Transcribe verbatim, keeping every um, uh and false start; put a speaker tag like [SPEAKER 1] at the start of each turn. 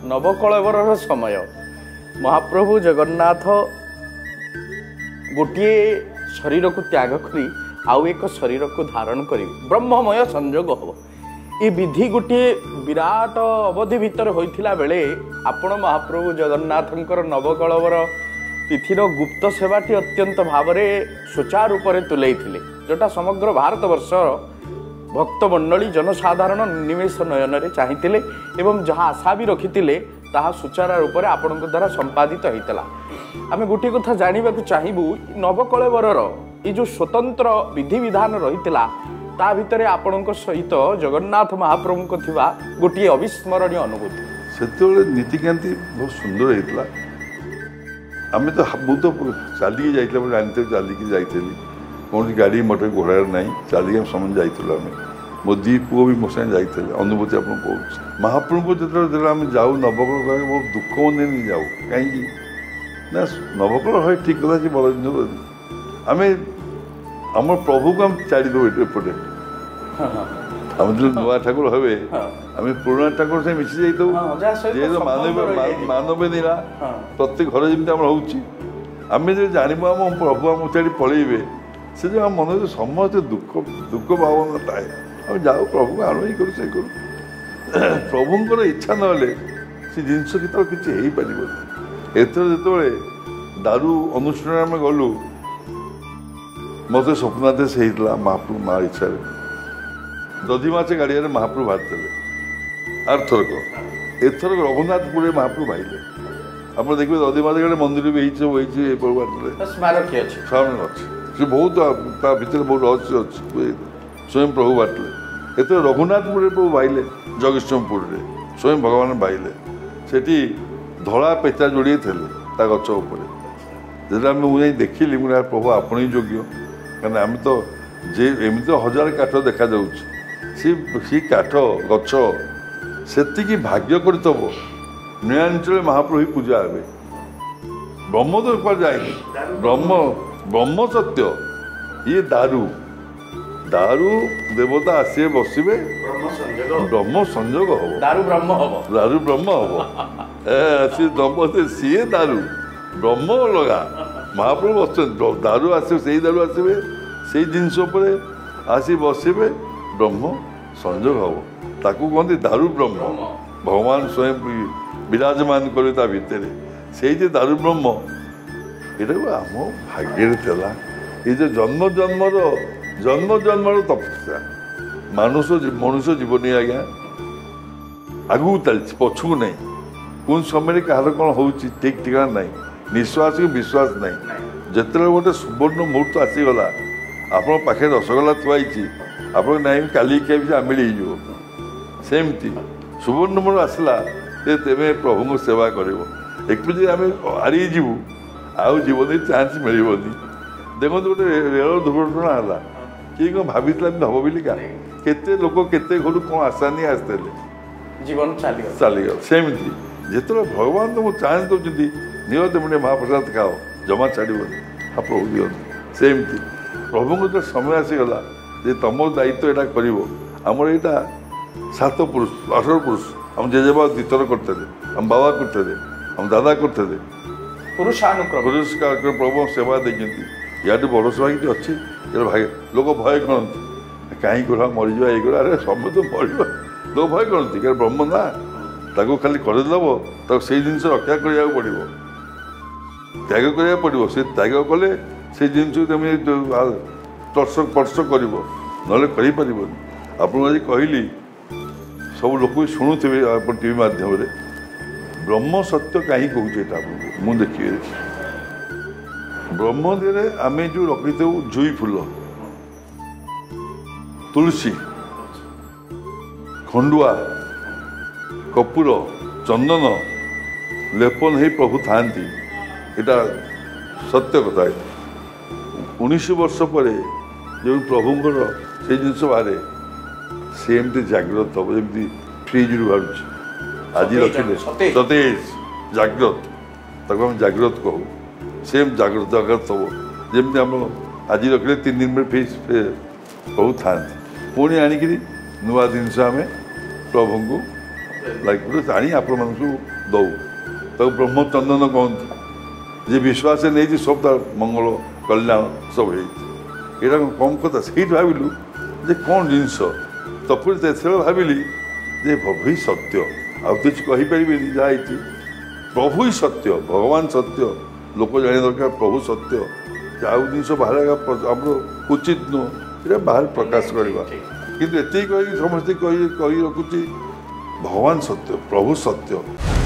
[SPEAKER 1] नवकलेवर समय महाप्रभु जगन्नाथ गोटे शरीर को त्याग करी आउ एक शरीर को धारण करी ब्रह्ममय संयोग हम ये विधि गोटे विराट अवधि भितर होइथिला बेले आपण महाप्रभु जगन्नाथंकर नवकलेवर तिथिर गुप्त सेवाटी अत्यंत भाव सुचारू रूप तुले जोटा समग्र भारत वर्ष भक्त मंडली जनसाधारण निमेष नयन चाहते एवं जहाँ आशा भी रखी ताहा सुचारा रूप से आपण द्वारा संपादित होता आम गोटे कथा जानवा चाहबू नवकलेवर ये जो स्वतंत्र विधि विधान रही ता भितर आपण सहित जगन्नाथ महाप्रभु को थिबा गोटे अविस्मरणीय अनुभूति
[SPEAKER 2] से नीतिकांति बहुत सुंदर होता आम तो बहुत चलिकी जाइए जानते चलिकी जाइली कौन गाड़ी मोटर घोड़ा ना चलिए समझ जाइलु आम मो दी पुओ भी मो साथ जाते अनुभूति आप कह महाप्रभु जो आम जाऊ नवकल बहुत दुख मन नहीं जाऊ कहीं ना नवकल है ठीक कथा कि बड़ जिन आम आम प्रभु को आम छाड़ीदेव एपटे आम जो नुआ ठाकुर हे आम पुराणा ठाकुर से मिसी जाइए मानव मानव नीला प्रत्येक घर जमी आम रोचे जो जानबू आम प्रभु आम छाड़ी पलैबे से जो आम मन समस्त दुख दुख भावना थाए आम जाओ प्रभु आण ही करूँ से करूँ प्रभुंर इच्छा ना से जिनस केत किसी हो पार एथर जो दारू अनुष्ठान आम गलु मत स्वप्नादेश होता महाप्रभु माँ इच्छा दधिमाचे गाड़िया महाप्रभु बाहर आरथरक एथर रघुनाथपुर महाप्रभु भाईले आप देखिए दधिमाचे गाड़ी मंदिर भी सब बाहर
[SPEAKER 1] स्मारक अच्छे
[SPEAKER 2] अच्छे बहुत भर बहुत रहस्य अच्छे स्वयं प्रभु बाटले एथर रघुनाथपुर प्रभु भाईले जगेश्वरपुर स्वयं भगवान भाईले सेठी धला पेचा जोड़े थे गच जो मुझे देखिली मुझे प्रभु आपण ही योग्य कहीं आम तो जे एमती तो हजार काठ देखा सी काठ गच से भाग्य करतब नीलांचल महाप्रभु पूजा हे ब्रह्म तो ऊपर जाए ब्रह्म ब्रह्म सत्य ये दारू दारू देवता आसे बसवे ब्रह्म संयोग हम
[SPEAKER 1] दारू ब्रह्म हम
[SPEAKER 2] दारू ब्रह्म हम सी दंपति सीए दारू ब्रह्म लगा महाप्रभु बस दारू आसे से दारू आसवे से जिनस आसी बसवे ब्रह्म संयोग हम ताकू कहते दारू ब्रह्म भगवान स्वयं विराजमान करे भितर से दारू ब्रह्म ये आम भाग्य था ये जो जन्म जन्मर जन्म जन्मर तपस्या मानुष मनुष्य जीवन आज्ञा आगू चलती पछू नहीं कौन समय कहार कौन हो ठीक ठिकाना ना निश्वास को विश्वास नहीं जिते गोटे सुवर्ण मुहूर्त आसीगला आप पाखे रसगोला थुआई आप नाई काली खाई आमिल हो सेमती सुवर्ण मुहूर्त आसला तेज प्रभु को सेवा कर एक आम हारी जीवु आउ जीवन चान्स मिलनी देखो गोटे रेल दुर्घटना है किए कौन भाई हम बोलिका केते लोक केते घर कौन आशा नहीं आसते
[SPEAKER 1] जीवन
[SPEAKER 2] चलीगल सेमती जिते भगवान तुमको चान्स दौरान निहत मुझे महाप्रसाद खाओ जमा छाड़बनी हाँ प्रभु दिखते सेमती प्रभु को जो समय आसीगला जे तुम दायित्व यहाँ करमर यहाँ सात पुरुष अठर पुरुष हम जेजेबा तीतर करते हम बाबा करते हम दादा करते
[SPEAKER 1] पुरुषानुक्रम
[SPEAKER 2] पुरुष प्रभु सेवा देखते या बड़ सेवा कि अच्छी भाग्य लोक भय करती कहीं कह मरीजा ये अरे समय तो मर लोक भय करती क्या ब्रह्म ना ताको खाली करदेव तो से जिन रक्षा करा पड़ो त्याग करा पड़ो से त्याग कले से जिन स्पर्श स्पर्श कर ना आपको आज कहली सब लोग शुणुवे आप टीवी माध्यम ब्रह्म सत्य कहीं कहूँ आपको मुझे देखिए ब्रह्म देह आम जो रखी था जुई फूल तुलसी खंडुआ कपूर चंदन लेपन ही प्रभु था यहाँ सत्य कथा उन्नीस वर्ष पर जो प्रभुंर से जिनस बाहर सी एमती जागृत हम जमी फ्रिज रू बाहर आज रखिले सतेज जागृत ताको हम जागृत कहू सेम जागृत जागृत हम जमी आम आज रखिले तीन दिन में फ्रिज प्रभु था पुणी आणिक नुआ जिनस आम प्रभु को लाइक आनी आपण मानू दौ ताको ब्रह्मचंदन कहते जे विश्वास नहीं सब तार मंगल कल्याण सब ये कम कथा से भाविलु जे कौन जिनस तपुर से भाविली जे प्रभु ही सत्य आउ किसी कहीपर जहाँ प्रभु ही सत्य भगवान सत्य लोक जाने दरकार प्रभु सत्य आउ जिन बाहर आम उचित नुह ये बाहर प्रकाश करवा कि समस्ते कही रखुची भगवान सत्य प्रभु सत्य।